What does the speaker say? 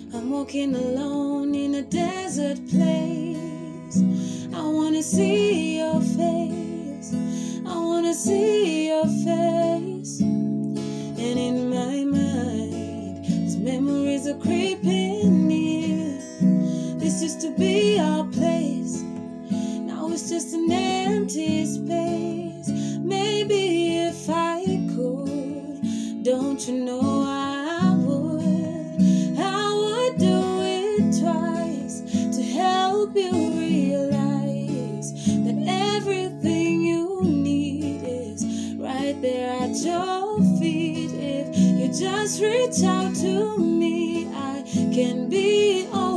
I'm walking alone in a desert place. I wanna see your face. I wanna see your face. And in my mind, these memories are creeping near. This used to be our place. Now it's just an empty space. Maybe if I could, don't you know I would do it twice to help you realize that everything you need is right there at your feet. If you just reach out to me, I can be all